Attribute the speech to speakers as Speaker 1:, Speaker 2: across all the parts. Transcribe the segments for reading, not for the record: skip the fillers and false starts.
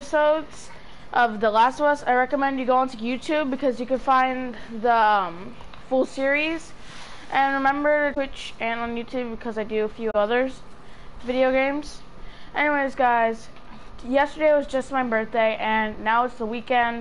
Speaker 1: episodes of The Last of Us, I recommend you go onto YouTube because you can find the full series. And remember Twitch and on YouTube because I do a few others video games. Anyways, guys, yesterday was just my birthday and now it's the weekend.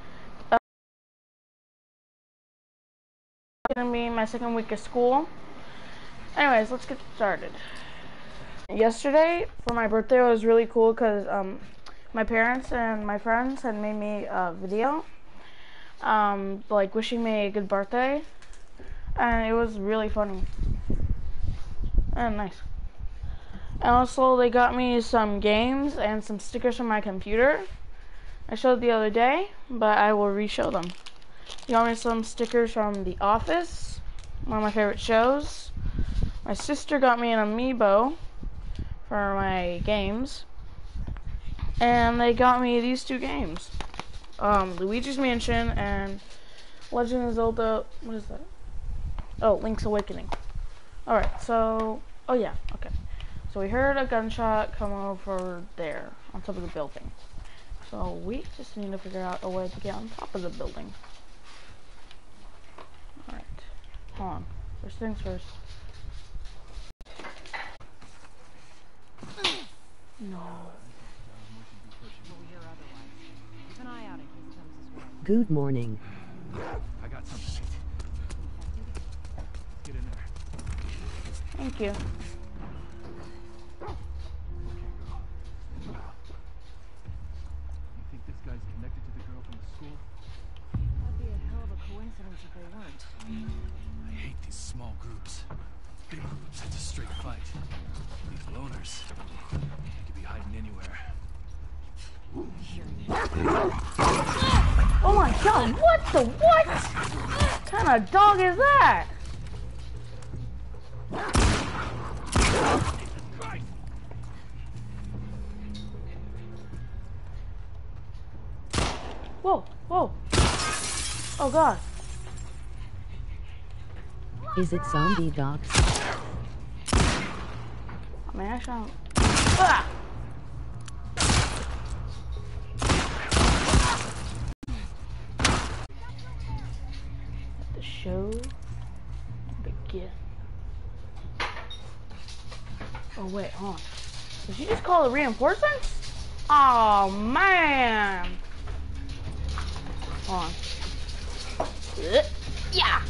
Speaker 1: It's gonna be my second week of school. Anyways, let's get started. Yesterday for my birthday was really cool because my parents and my friends had made me a video like wishing me a good birthday, and it was really funny and nice. And also they got me some games and some stickers from my computer. I showed the other day, but I will re-show them. They got me some stickers from The Office, one of my favorite shows. My sister got me an amiibo for my games. And they got me these two games. Luigi's Mansion and Legend of Zelda, what is that? Oh, Link's Awakening. Alright, so, oh yeah, okay. So we heard a gunshot come over there, on top of the building. So we just need to figure out a way to get on top of the building. Alright, hold on. First things first. No.
Speaker 2: Good morning.
Speaker 3: I got something. Get in there.
Speaker 1: Thank you.
Speaker 3: Okay, girl. You think this guy's connected to the girl from the school?
Speaker 4: That'd be a hell of a coincidence if they weren't.
Speaker 3: I hate these small groups. Big groups, it's a straight fight. These loners, they could be hiding anywhere.
Speaker 1: Oh my god, what the what? What kind of dog is that? Whoa, whoa. Oh god.
Speaker 2: Is it zombie dogs?
Speaker 1: I mean, I shot him. Ah! Let the show begin. Oh wait, hold on. Did you just call the reinforcements? Oh man. Hold on. Yeah.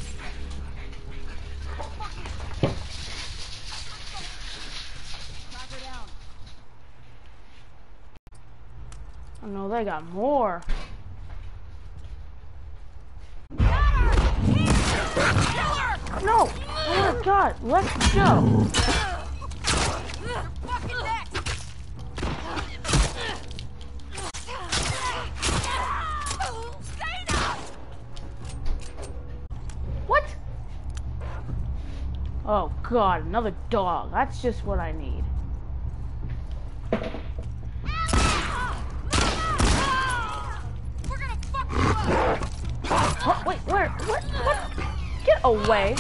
Speaker 1: Oh no, they got more. No! Oh my god, let's go! What? Oh god, another dog. That's just what I need. Oh, wait, where? What? Get away!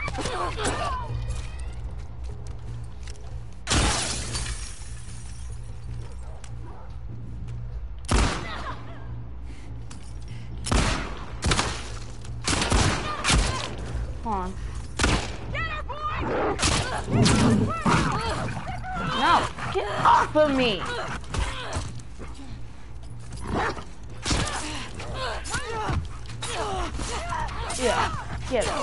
Speaker 1: Come on. No! Get off of me! Yeah, get it.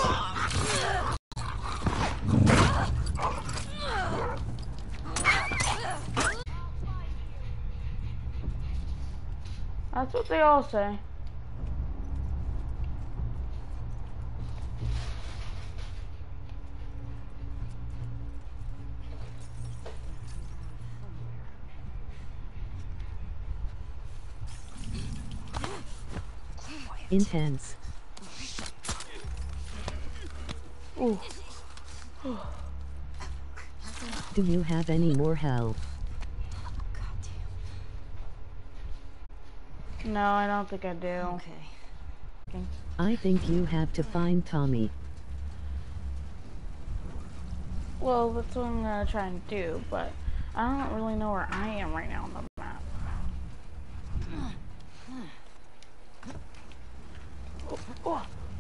Speaker 1: That's what they all say.
Speaker 2: Intense.
Speaker 1: Ooh.
Speaker 2: Do you have any more help?
Speaker 1: No, I don't think I do.
Speaker 4: Okay.
Speaker 2: I think you have to find Tommy.
Speaker 1: Well, that's what I'm gonna try and do, but I don't really know where I am right now on the map.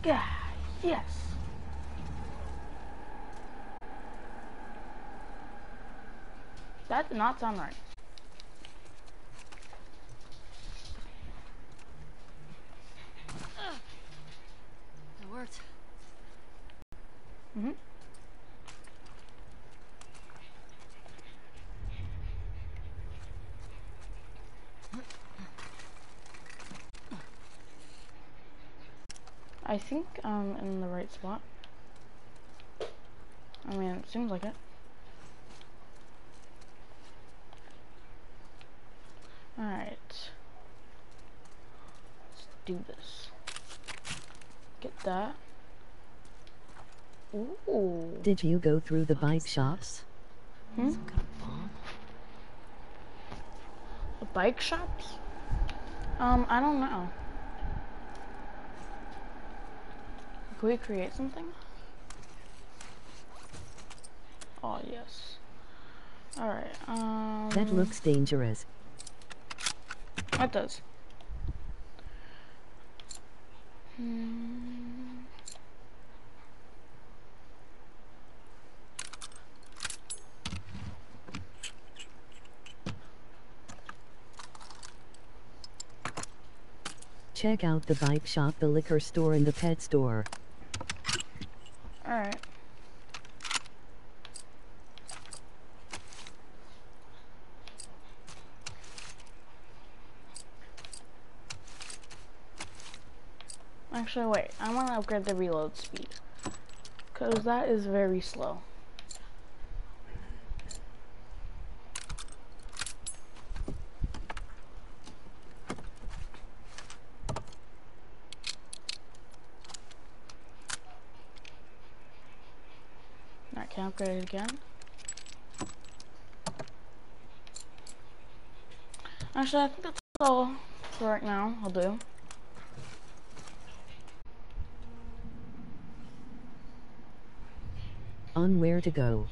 Speaker 1: Yeah, yes. That did not sound right.
Speaker 4: That worked.
Speaker 1: Mm-hmm. I think I'm in the right spot. I mean, it seems like it. Alright. Let's do this. Get that. Ooh.
Speaker 2: Did you go through the bike shops?
Speaker 1: Hmm?
Speaker 4: Some kind of bomb?
Speaker 1: The bike shops? I don't know. Can we create something? Oh, yes. Alright,
Speaker 2: That looks dangerous.
Speaker 1: That does.
Speaker 2: Check out the bike shop, the liquor store, and the pet store.
Speaker 1: Alright. Actually, wait. I want to upgrade the reload speed. Because that is very slow. I can upgrade it again. Actually, I think that's all for right now. I'll do.
Speaker 2: On where to go?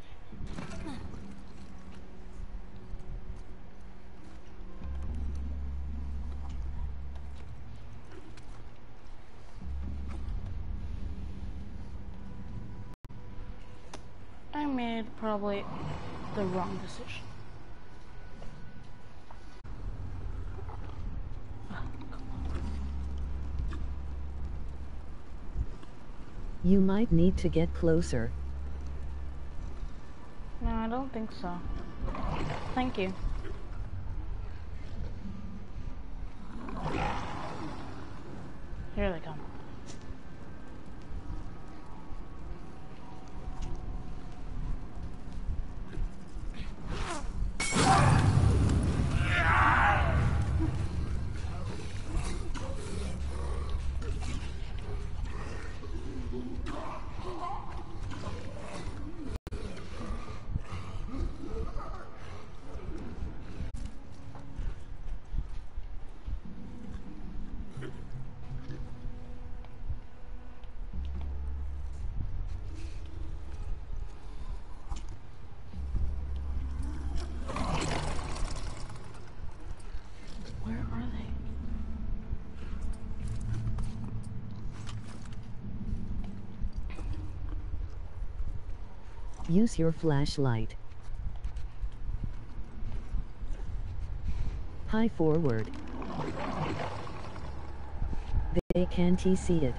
Speaker 1: I made probably the wrong decision.
Speaker 2: You might need to get closer.
Speaker 1: No, I don't think so. Thank you. Here they come. Where are they?
Speaker 2: Use your flashlight. High forward. They can't see it.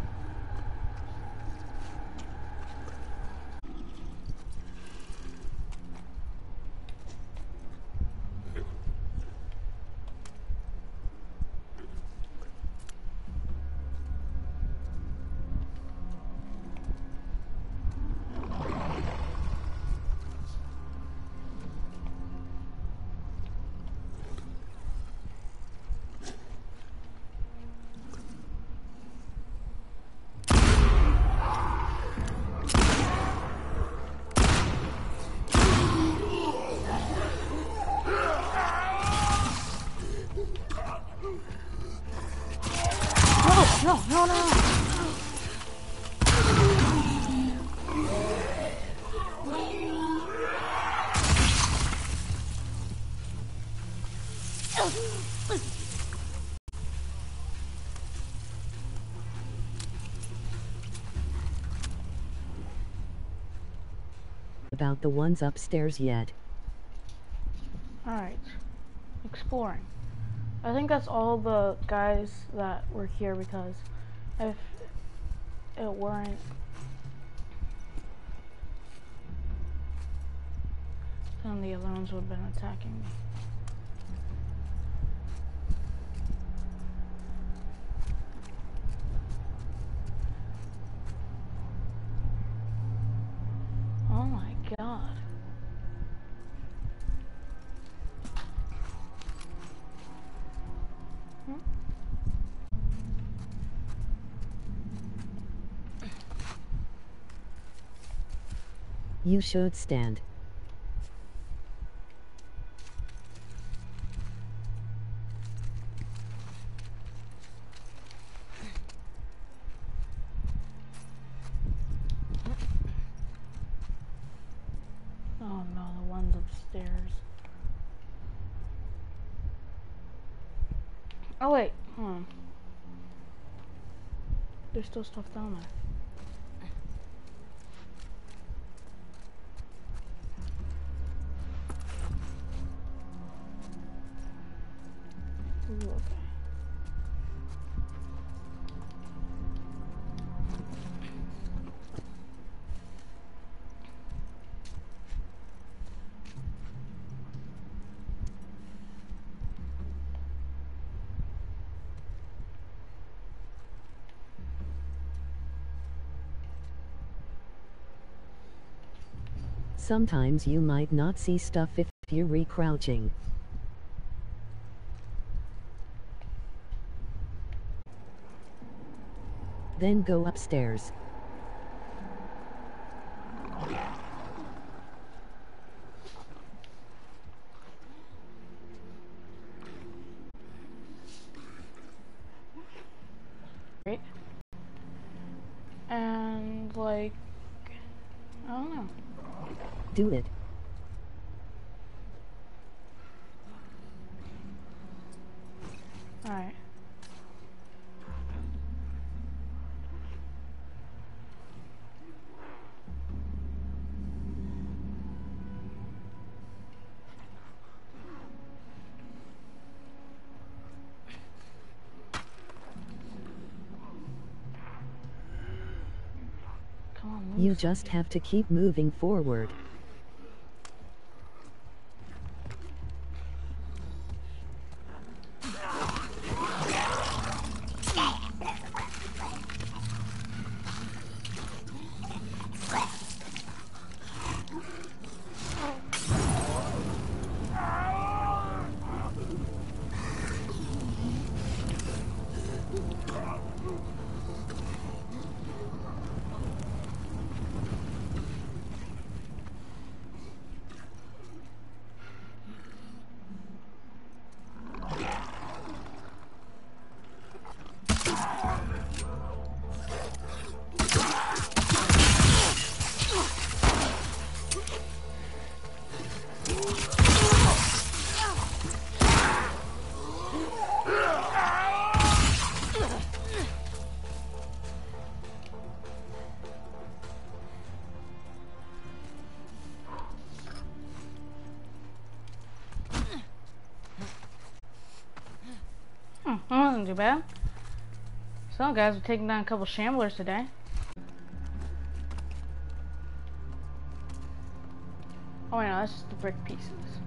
Speaker 2: No, no, no. about the ones upstairs yet.
Speaker 1: Alright. Exploring. I think that's all the guys that were here, because if it weren't, then the other ones would have been attacking me. Oh my god.
Speaker 2: You should stand.
Speaker 1: Oh no, the ones upstairs. Oh wait, there's still stuff down there. Ooh, okay.
Speaker 2: Sometimes you might not see stuff if you're recrouching. Then go upstairs.
Speaker 1: Right? And like, I don't know.
Speaker 2: Do it.
Speaker 1: Alright. Come on, move.
Speaker 2: You just have to keep moving forward. That wasn't too bad. Some guys are taking down a couple shamblers today. Oh wait, no, that's just the brick pieces.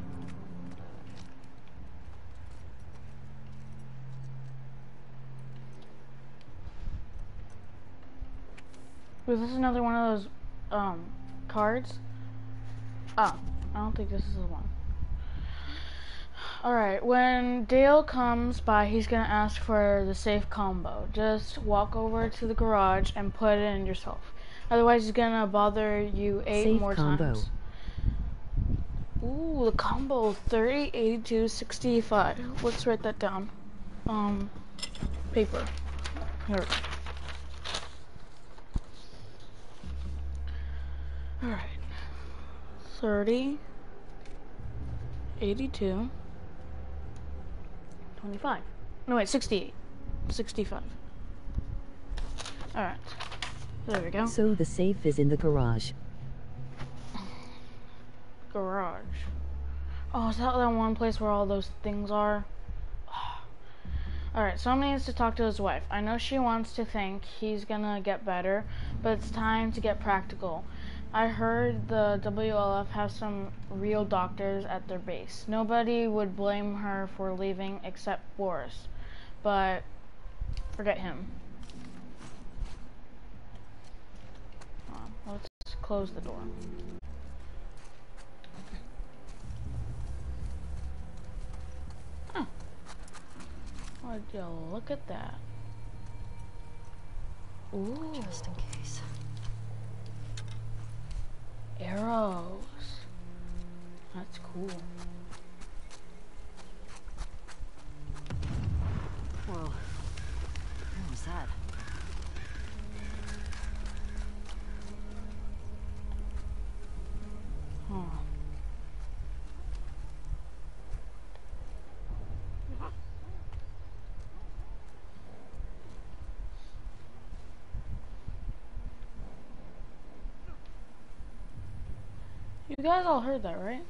Speaker 2: Was this another one of those cards? Oh, I don't think this is the one. Alright, when Dale comes by, he's gonna ask for the safe combo. Just walk over to the garage and put it in yourself. Otherwise, he's gonna bother you 8 Safe
Speaker 1: more
Speaker 2: combo.
Speaker 1: times. Ooh, the combo 30, 82, 65. Let's write that down. Paper. Here. Alright. 30, 82, 25. No, wait, 68. 65. Alright. There we go.
Speaker 2: So the safe is in the garage. garage. Oh, is that one place where all those things are? Alright, someone needs to talk to his wife. I know she wants to think he's gonna get better, but it's time to get practical. I heard the WLF has some real doctors at their base. Nobody would blame her for leaving except Boris. But forget him. Let's close the door. Would you look at that? Ooh.
Speaker 4: Just in case.
Speaker 2: Arrows. That's cool.
Speaker 4: Whoa. What was that?
Speaker 2: Huh. You guys all heard that, right?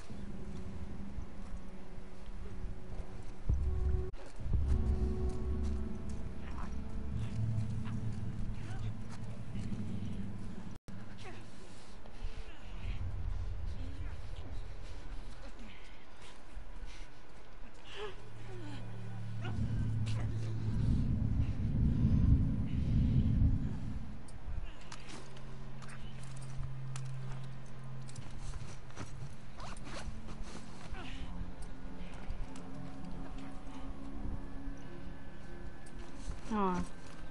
Speaker 2: Oh.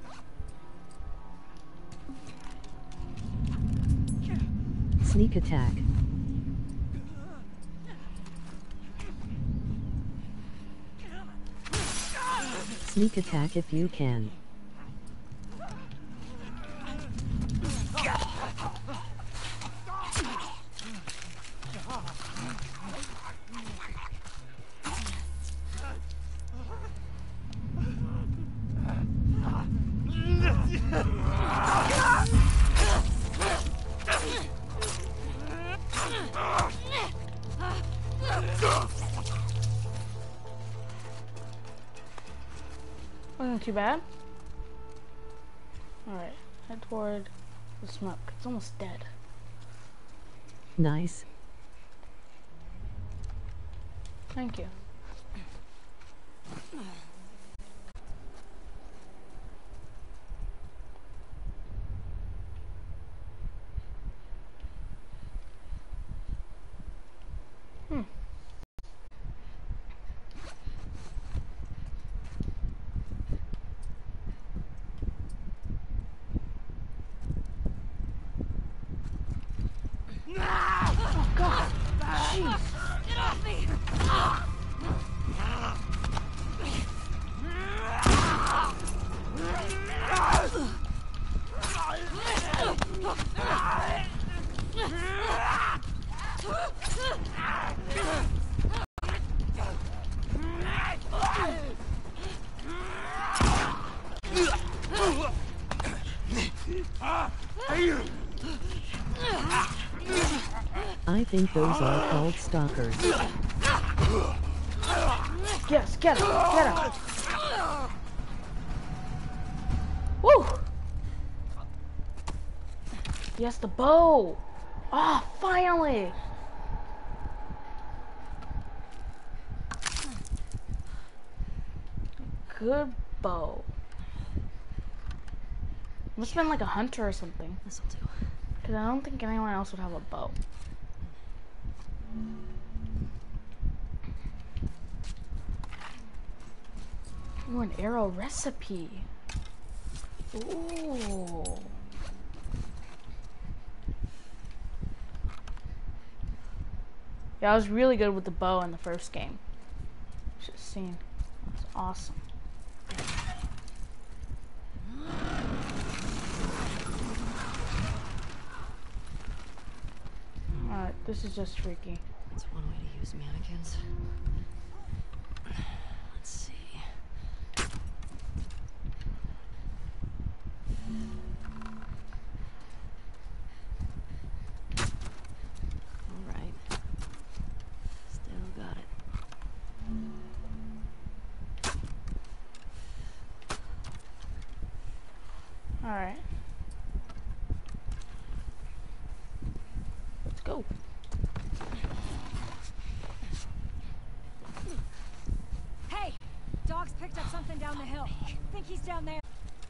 Speaker 5: Sneak attack. Sneak attack if you can.
Speaker 2: Wasn't too bad. Alright, head toward the smoke. It's almost dead.
Speaker 5: Nice.
Speaker 2: Thank you. Oh God! Jeez!
Speaker 4: Get off me!
Speaker 5: I think those are called stalkers.
Speaker 2: Yes, get him! Get him! Woo! Yes, the bow! Ah, finally! Good bow. Must have been like a hunter or something.
Speaker 4: This'll do.
Speaker 2: Because I don't think anyone else would have a bow. Ooh, an arrow recipe. Ooh. Yeah, I was really good with the bow in the first game. Should have seen. That's awesome. Alright, this is just freaky.
Speaker 4: That's one way to use mannequins. Let's see. All right.
Speaker 2: Alright. Let's go.
Speaker 4: Hey! Dog's picked up something down the hill. Think he's down there.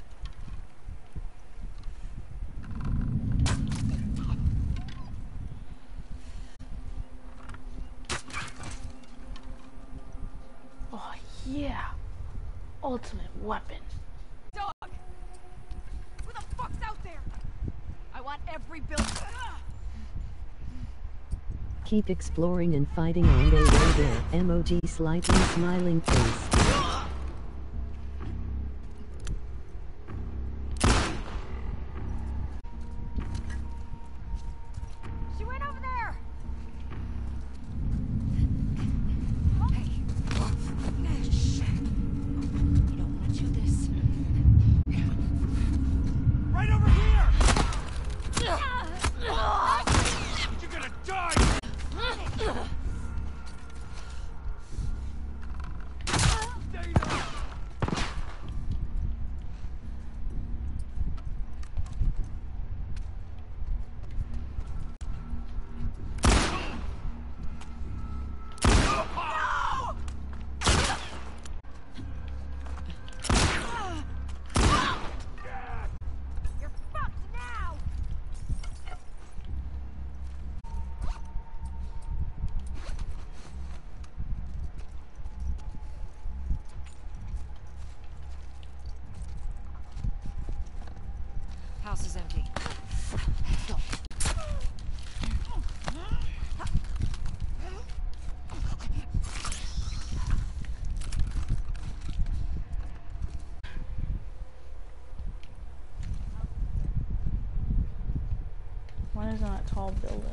Speaker 2: Oh, yeah. Ultimate weapon.
Speaker 4: Dog! Who the fuck's out there? I want every building.
Speaker 5: Keep exploring and fighting on their way there. Emoji slightly smiling face.
Speaker 4: She went over there! Hey! Shit. You don't want to do this.
Speaker 3: Right over here! You're gonna die! Stay down!
Speaker 4: You're fucked now! House is empty. Go.
Speaker 2: One is in that tall building.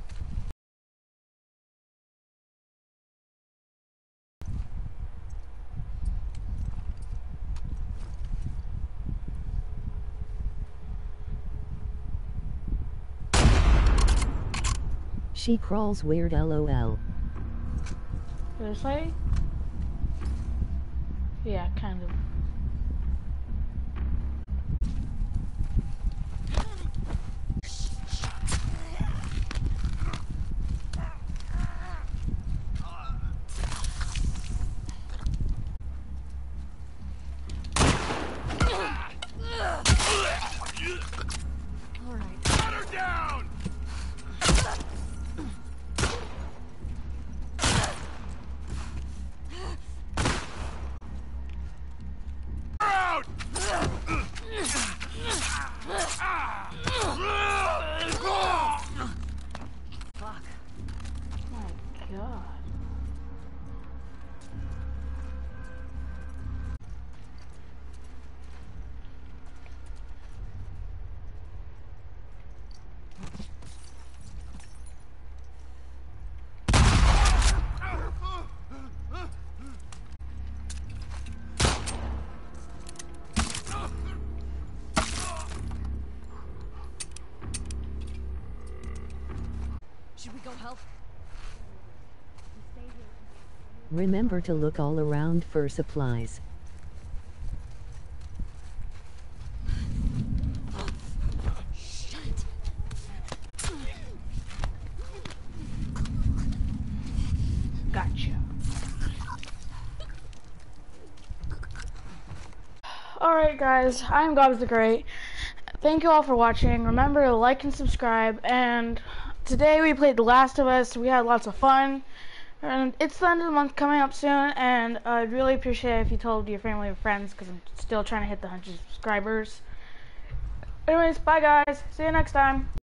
Speaker 5: She crawls weird lol.
Speaker 2: This way? Yeah, kind of.
Speaker 4: Alright.
Speaker 3: Cut her down! Out!
Speaker 4: Fuck.
Speaker 2: My god.
Speaker 4: Should we go help?
Speaker 5: Remember to look all around for supplies.
Speaker 4: Shit.
Speaker 2: Gotcha. Alright guys, I'm GobsTheGreat. Thank you all for watching. Remember to like and subscribe, and today we played The Last of Us. We had lots of fun. And it's the end of the month coming up soon, and I'd really appreciate it if you told your family and friends, because I'm still trying to hit the 100 subscribers. Anyways, bye guys. See you next time.